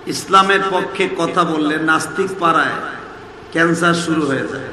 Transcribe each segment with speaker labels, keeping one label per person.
Speaker 1: ইসলামের পক্ষে কথা বললে নাস্তিক পাড়ায় ক্যান্সার শুরু হয়ে যায়,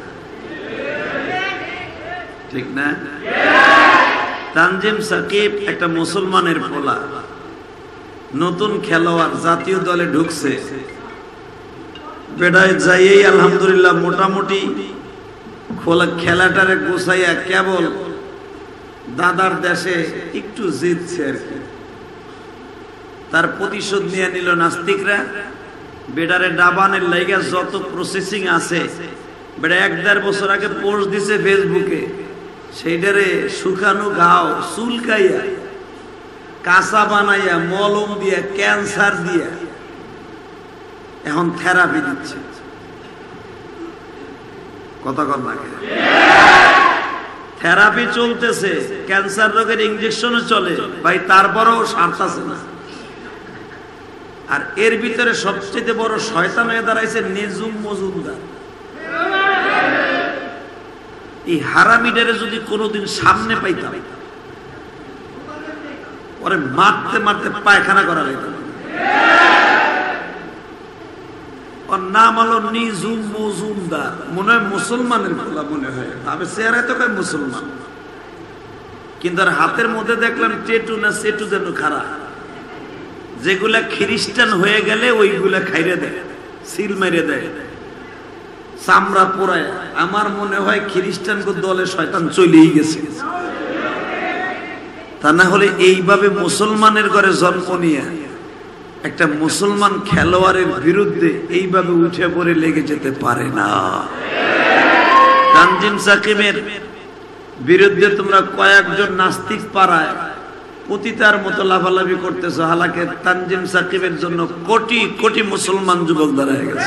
Speaker 1: ঠিক না? তানজিম সাকিব একটা মুসলমানের পোলা, নতুন খেলোয়াড়, জাতীয় দলে ঢুকছে। বেড়ায় যাইয়েই আলহামদুলিল্লাহ মোটামুটি খেলাটারে গোছাইয়া কেবল দাদার দেশে একটু জিতছে আর কি। তার প্রতিশোধ নিয়ে নিল নাস্তিকরা। বেড়ারে ডাবানের লাইগা যত প্রসেসিং আছে, বেড়া 1-1.5 বছর আগে পোস্ট দিছে ফেসবুকে, সেইটারে শুকানো ঘাও চুলকাইয়া কাঁচা বানাইয়া মলম দিয়া ক্যান্সার দিয়া এখন থেরাপি দিচ্ছে। কথা কর না, থেরাপি চলতেছে, ক্যান্সার রোগের ইনজেকশনও চলে ভাই, তারপরেও সারতাছে না। আর এর ভিতরে সবচেয়ে বড় শয়তান হয়ে দাঁড়াইছে নিজুম মজুমদার। এই হারামিটারে যদি কোনোদিন সামনে পাইতাম, পরে মারতে মারতে পায়খানা করা যেতাম। ওর নাম হলো নিজুম মজুমদার, মনে হয় মুসলমানের বলা মনে হয়, তবে চেহারায় তো কয় মুসলমান, কিন্তু আর হাতের মধ্যে দেখলাম টেটু না সেটু যেন খারাপ। যেগুলা খ্রিস্টান হয়ে গেলে ওইগুলা খাইরে দেয়, সিল মেরে দেয়, চামড়া পোড়ায়। আমার মনে হয় খ্রিস্টান দলে শয়তান চলেই গেছে। তা না হলে এইভাবে মুসলমানের ঘরে জন্ম নিয়ে একটা মুসলমান খেলোয়াড়ের বিরুদ্ধে এইভাবে উঠে পড়ে লেগে যেতে পারে না। তানজিম সাকিবের বিরুদ্ধে তোমরা কয়েকজন নাস্তিক পাড়ায় পতিতার মতো লাফালাফি করতেছো, হালাকে তানজিম সাকিবের জন্য কোটি কোটি মুসলমান যুবক দাঁড়ায় গেছে।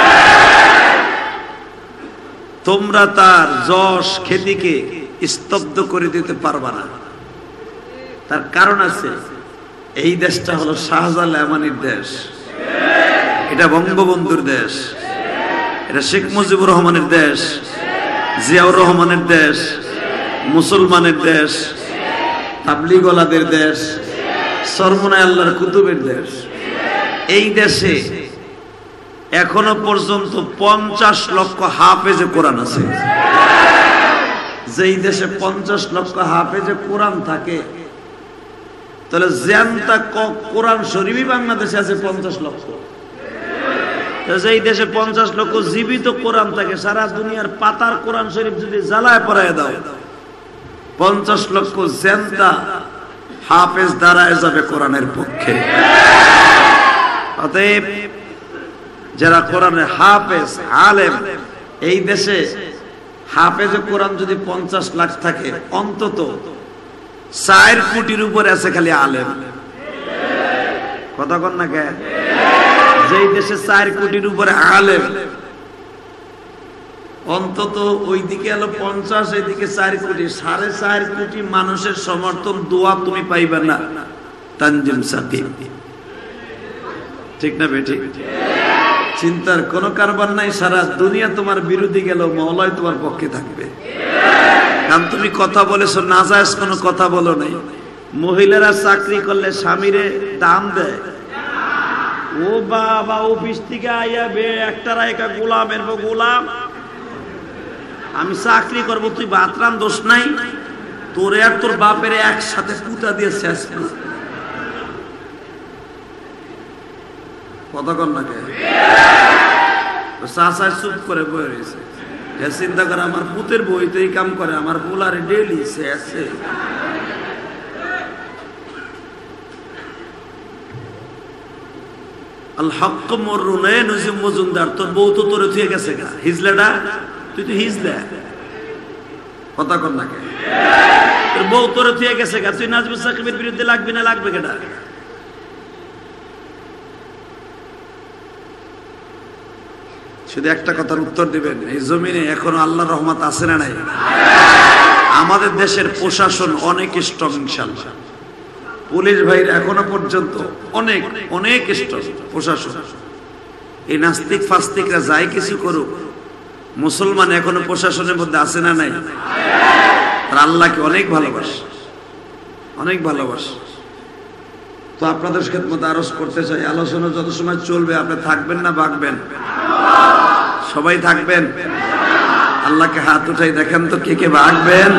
Speaker 1: তোমরা তার যশ খ্যাতিকে স্তব্ধ করে দিতে পারবা না। তার কারণ আছে, এই দেশটা হলো শাহজালাল দেশ, এটা বঙ্গবন্ধুর দেশ, এটা শেখ মুজিবুর রহমানের দেশ, জিয়াউর রহমানের দেশ, মুসলমানের দেশ, তাবলিগওয়ালাদের দেশ, সরমনায় আল্লাহর কুতুবের দেশ। এই দেশে এখনো পর্যন্ত 50 লক্ষ হাফেজে কোরআন আছে। যেই দেশে 50 লক্ষ হাফেজে কোরআন থাকে, তাহলে জ্যান্তা কোরআন শরীফই বাংলাদেশে আছে 50 লক্ষ। যেই দেশে 50 লক্ষ জীবিত কোরআন থাকে, সারা দুনিয়ার পাতার কোরআন শরীফ যদি জ্বালায় পড়ায় দাও, 50 লক্ষ জ্যান্তা হাফেজ দাঁড়ায় যাবে কোরআনের পক্ষে। অতএব যারা কোরআনের হাফেজ আলেম, এই দেশে হাফেজ কোরআন যদি 50 লাখ থাকে, অন্তত 4 কোটির উপরে আছে খালি আলেম। কথা কন না কে? যেই দেশে 4 কোটির উপরে আলেম, অন্তত ওইদিকে হলো 50, এইদিকে 4 কোটি, 4.5 কোটি মানুষের সমর্থন দোয়া তুমি পাইবে না তানজিম সাকিব। ঠিক না বেঠিক? চিন্তার কোনো কারবার নাই। সারা দুনিয়া তোমার বিরোধী গেল, মওলাই তোমার পক্ষে থাকবে, কারণ তুমি কথা বলেছো, নাজায়েজ কোনো কথা বলো নাই। মহিলারা চাকরি করলে স্বামীরে দাম দেয়, ও বাবা অফিস থেকে আইয়া একটারা একা গোলামের গোলাম, আমি চাকরি করবো, তুই বাতরান দোষ নাই, তোরে আর তোর বাপের একসাথে পুতা দিয়ে শেষ। কথা কর না কে? চাষায় চুপ করে বয়ে রয়েছে, চিন্তা করে আমার পুতের বইতে এই কাম করে, আমার বোলারে ডেলি শেষে। আল হক মরুনে নজিম মজুমদার, তোর বউ তো তোরে থুয়ে গেছে গা, হিজলাটা তুই তো হিজলা। কথা কর না কে? তোর বউ তোরে থুয়ে গেছে গা, তুই নাজমুল সাকিবের বিরুদ্ধে লাগবি না? লাগবে কেটা? শুধু একটা কথার উত্তর দিবেন, এই জমিনে এখনো আল্লাহর রহমত আছে না নাই? আমাদের দেশের প্রশাসন অনেক স্ট্রং ইনশাআল্লাহ। পুলিশ ভাইরা এখনো পর্যন্ত অনেক অনেক স্ট্রং প্রশাসন। এই নাস্তিক ফাস্তিকরা যাই কিছু করুক, মুসলমান এখনো প্রশাসনের মধ্যে আছে না নাই? আর আল্লাহকে অনেক ভালোবাসে, অনেক ভালোবাসে। তো আপনাদের খেদমতে আরজ করতে চাই, আলোচনা যত সময় চলবে আপনি থাকবেন না ভাগবেন? সবাই থাকবেন? আল্লাহকে হাত উঠাই দেখেন তো কে কে ভাগবেন?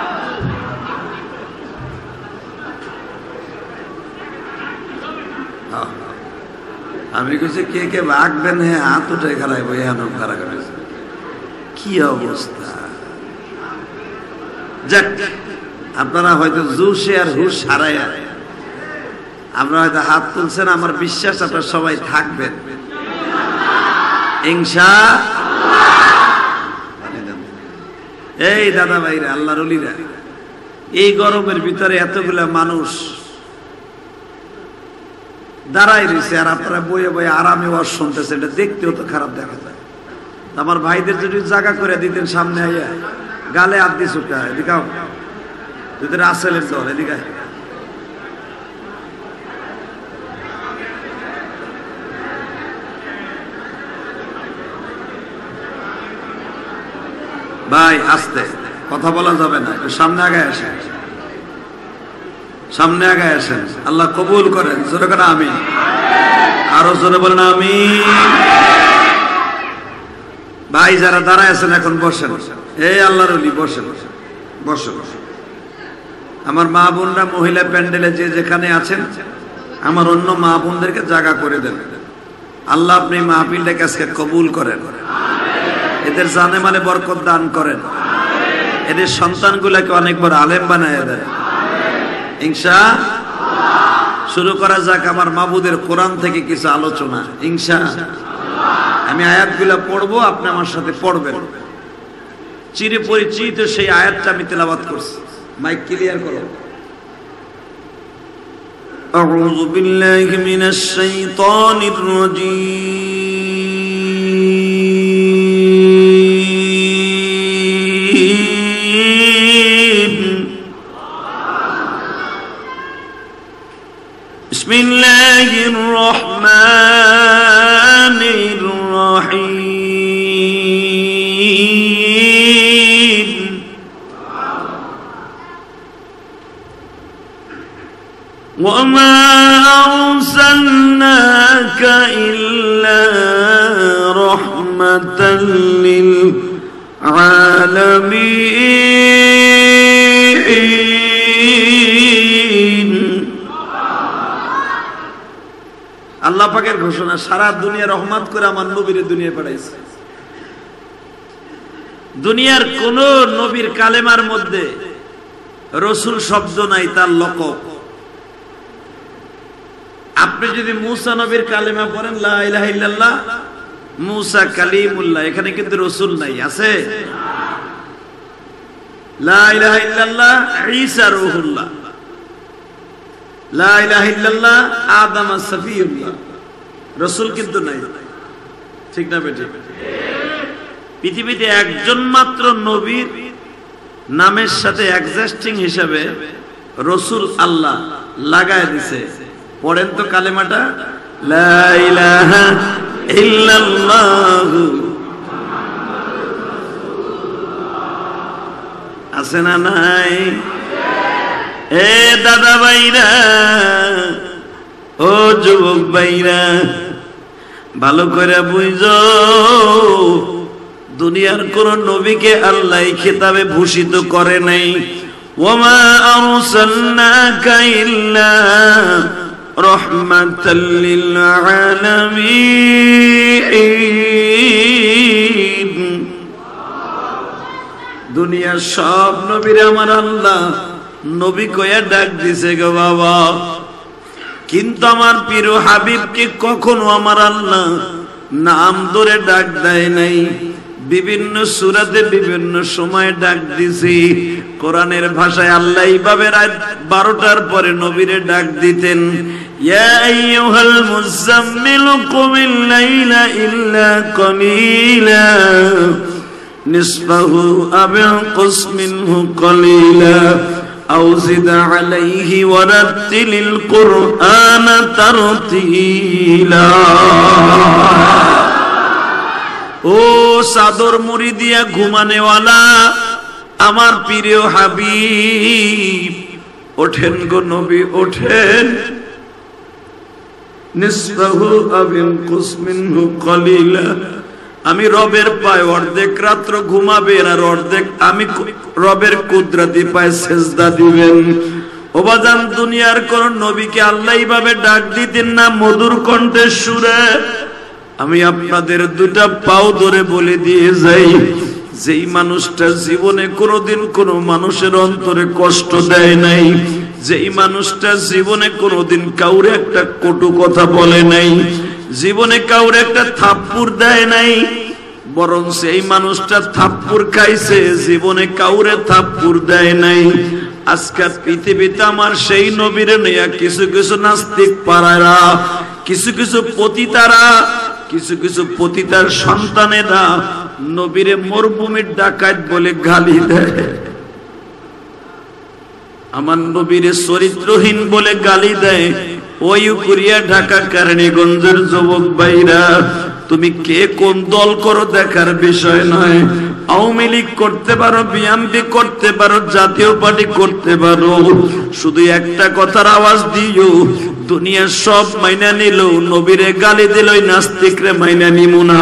Speaker 1: আমি কিছু কে কে ভাগবেন? হ্যাঁ, হাত উঠে খারাপ খারাপ করেছে। কি অবস্থা! যাক, আপনারা হয়তো জুসে আর হুশ হারায়, আপনারা হয়তো হাত তুলছেন, আমার বিশ্বাস আপনারা সবাই থাকবেন ইনশাআল্লাহ। এই দাদা ভাইরা, আল্লাহর ওলিরা, এই গরমের ভিতরে এতগুলা মানুষ দাঁড়াই রয়েছে আর আপনারা বইয়ে বইয়ে আরামে ওয়াজ শুনতেছে, এটা দেখতেও তো খারাপ দেখা যায়। আমার ভাইদের যদি জায়গা করে দিতেন সামনে আইয়া, গালে হাত দিয়ে ছুটে হয় এদিকে যদি রাসেলের দল এদিকে। ভাই আস্তে কথা বলা যাবে না, একটু সামনে আগে আসেন, সামনে আগে আসেন। আল্লাহ কবুল করেন। জোরে করে আমিন। আরো জোরে বলেন আমিন। ভাই যারা দাঁড়ায় আছেন এখন বসেন। এই আল্লাহর ওলি বসেন, বসেন। আমার মা বোনরা মহিলা প্যান্ডেলে যে যেখানে আছেন, আমার অন্য মা বোনদেরকে জায়গা করে দেন। আল্লাহ আপনি মাহফিলটাকে আজকে কবুল করেন, এদের জানে মানে বরকত দান করেন, এদের সন্তানগুলাকে অনেক বড় আলেম বানায় দেন ইনশাআল্লাহ। শুরু করা যাক আমার মাবুদের কোরআন থেকে কিছু আলোচনা ইনশাআল্লাহ। আমি আয়াতগুলা পড়বো, আপনি আমার সাথে পড়বেন। চিরে পরিচিত সেই আয়াতটা আমি তেলাওয়াত করছি। মাইক ক্লিয়ার করো। আউযু বিল্লাহি মিনাশ শাইতানির রাজীম। বিসমিল্লাহির রহমানির রহিম। ওয়ামা আরসালনাকা ইল্লা রাহমাতাল লিল আলামিন। আল্লাহ পাকের ঘোষণা, সারা দুনিয়া রহমত করে আমার নবীর দুনিয়া পাঠাইছে। দুনিয়ার কোন নবীর কালেমার মধ্যে রসুল শব্দ নাই, তার লকব। আপনি যদি মুসা নবীর কালেমা পড়েন লা ইলাহা ইল্লাল্লাহ, মুসা কালিমুল্লাহ, এখানে কিন্তু রসুল নাই। আছে লা ইলাহা ইল্লাল্লাহ ঈসা রূহুল্লাহ, লা ইলাহা ইল্লাল্লাহ আদম সফিউল্লাহ, রসুল কিন্তু নাই। ঠিক না বেটি? পৃথিবীতে একজন মাত্র নবীর নামের সাথে অ্যাডজাস্টিং হিসাবে রসুল আল্লাহ লাগায় দিছে। পড়েন তো কালেমাটা, লা ইলাহা ইল্লাল্লাহু। আছে না নাই? এ দাদা ভাইরা, ও যুবক ভাইরা, ভালো করে বুঝো, দুনিয়ার কোন নবীকে আল্লাহ খেতাবে ভূষিত করে নাই। ওয়ামা আরসালনাকা ইল্লা রাহমাতাল লিল আলামিন। দুনিয়ার সব নবীরে আমার আল্লাহ নবী কইয়া ডাক দিছে গো বাবা, কিন্তু আমার প্রিয় হাবিবকে কখনো আমার আল্লাহ নাম ধরে ডাক দেয় নাই। বিভিন্ন সূরাতে বিভিন্ন সময় ডাক দিছি। কোরআনের ভাষায় আল্লাহ এইভাবে রাত 12টার পরে নবীরে ডাক দিতেন, ইয়া আইয়ুহাল মুযাম্মিল কুমিল লাইলা ইল্লা কালিলা নিসফাহু আও ইনকুস মিনহু কালিলা আও জিদ আলাইহি ওয়ারাত্তিলিল কুরআনা তারতিলা। ও চাদর মুড়ি দিয়া ঘুমানেওয়ালা আমার প্রিয় হাবিব, ওঠেন গো নবী ওঠেন, নিসফাহু আও ইনকুস মিনহু কলিলা। আমি রবের পায়ে অর্ধেক রাত্র ঘুমাবেন আর অর্ধেক আমি রবের কুদরতি পায়ে সেজদা দিবেন। ও বাজান, দুনিয়ার কোন নবীকে আল্লাহ এইভাবে ডাক দিতেন না মধুর কণ্ঠের সুরে? আমি আপনাদের দুটা পাও ধরে বলে দিয়ে যাই, যেই মানুষটা জীবনে কোনোদিন কোনো মানুষের অন্তরে কষ্ট দেয় নাই, যেই মানুষটা জীবনে কোনোদিন কাউরে একটা কটু কথা বলে নাই, জীবনে কাউরে একটা থাপ্পড় দেয় নাই, বরং সেই মানুষটা থাপ্পড় খাইছে, জীবনে কাউরে থাপ্পড় দেয় নাই। আজকে পৃথিবীতে আমার সেই নবীরে নিয়ে কিছু কিছু নাস্তিক পাড়ারা, কিছু কিছু পতিতারা, কিছু কিছু পতিতার সন্তানেরা নবীরে মরুভূমির ডাকাত বলে গালি দেয়, আমার নবীরে চরিত্রহীন বলে গালি দেয়। ওই কুরিয়া ঢাকা কেরানীগঞ্জের যুবক ভাইরা, তুমি কে কোন দল করো দেখার বিষয় নয়। আওয়ামী লীগ করতে পারো, বিএনপি করতে পারো, জাতীয় পার্টি করতে পারো, শুধু একটা কথার আওয়াজ দিও, দুনিয়া সব মাইনা নিল, নবীরে গালি দিল, নাস্তিকরে মাইনা নিমু না।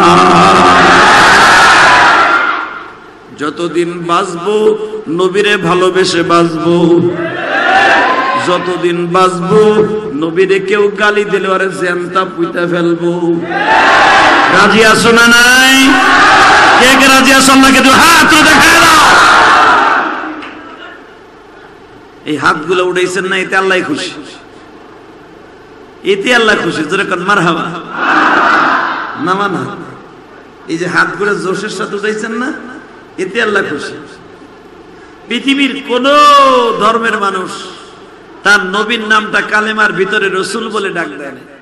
Speaker 1: যতদিন বাঁচবো নবীরে ভালোবেসে বাঁচবো, যতদিন বাঁচবো নবীরে কেউ গালি দিলে আরে জ্যান্তা পুইতা ফেলবো। রাজি আছো না নাই? কে কে রাজি আছো? আল্লাহকে তো হাত দেখায় দাও। এই হাতগুলো উঠাইছেন না, এতে আল্লাহ খুশি, এতে আল্লাহ খুশি। যেরকম মারহাবা না মানা, এই যে হাতগুলো জোশের সাথে উঠাইছেন না, এতে আল্লাহ খুশি। পৃথিবীর কোন ধর্মের মানুষ তার নবীর নামটা কালেমার ভিতরে রসুল বলে ডাক দেয় না।